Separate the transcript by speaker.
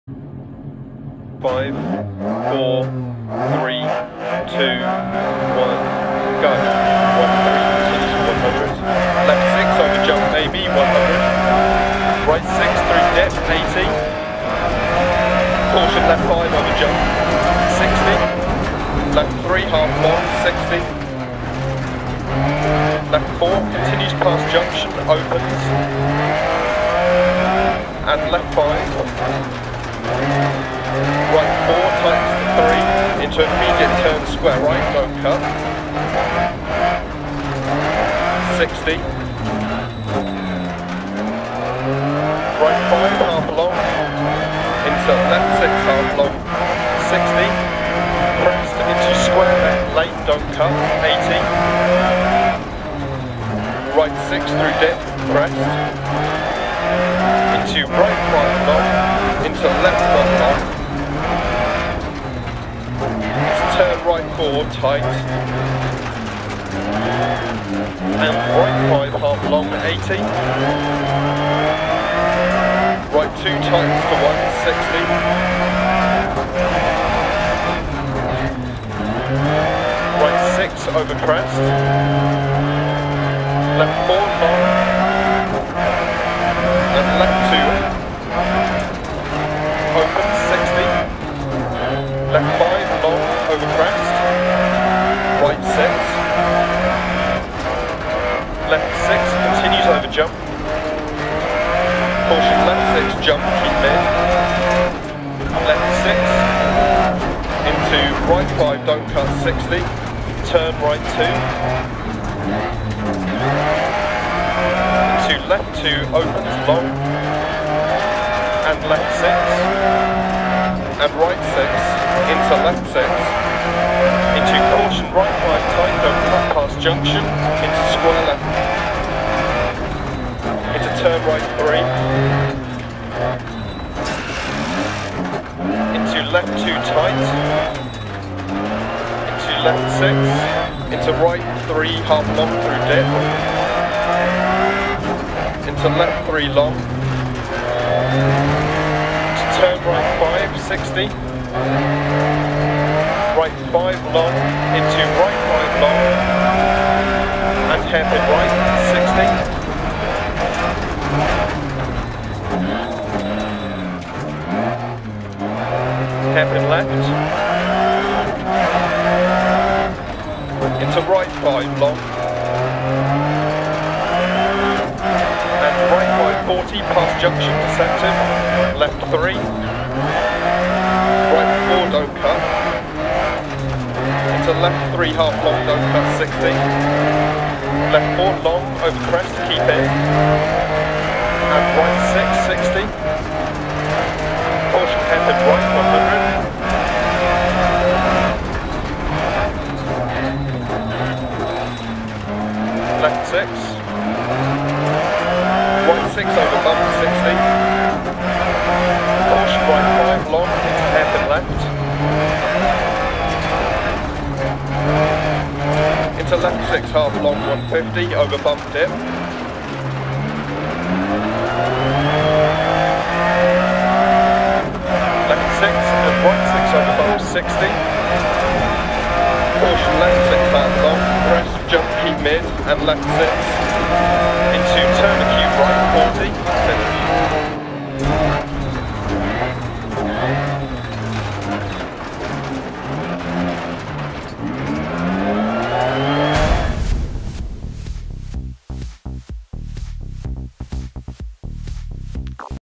Speaker 1: 5, 4, 3, 2, 1, go. 1, 3, continues to 100. Left 6 over jump maybe, 100. Right 6 through dip, 80. Caution left 5 over jump, 60. Left 3 half long, 60. Left 4 continues past junction, opens. And left 5. Right 4 tightens to 3 into immediate turn square right, don't cut. 60. Right 5 half long into left 6 half long. 60. Crest into square left late, don't cut. 80. Right 6 through dip, crest. Into right 5 long. Into left 1 long. Turn right 4 tight. And right 5 half long, 80. Right 2 tightens to 1, 60. Right 6 over crest. Left 4 long. And left 2 open, 60. Left 5 long over crest. Right 6. Left 6 continues over jump. Caution left 6 jump, keep mid. Left 6 into right 5, don't cut, 60. Turn right 2. Into left 2 opens long. And left 6. And right 6 into left 6. Into caution right 5 tight, don't cut past junction. Into square left. Into turn right 3. Into left 2 tight. Into left 6. Into right 3 half long through dip. Into left 3 long. Turn right 5, 60. Right 5 long into right 5 long. And hairpin right, 60. Hairpin left. Into right 5 long. And right 540 past junction, deceptive. Left 3. Right 4 don't cut. Into left 3 half long, don't cut, 60. Left 4 long over crest, keep in. And right 6, 60. Caution hairpin right 100. Left 6. Right 6 over bump, 60. Caution right 5 long into hairpin left. Into left 6 half long 150 over bump dip. Left 6 and right 6 over bump 60. Caution left 6 half long, crest, jump, keep mid and left 6. Into turn acute right 40.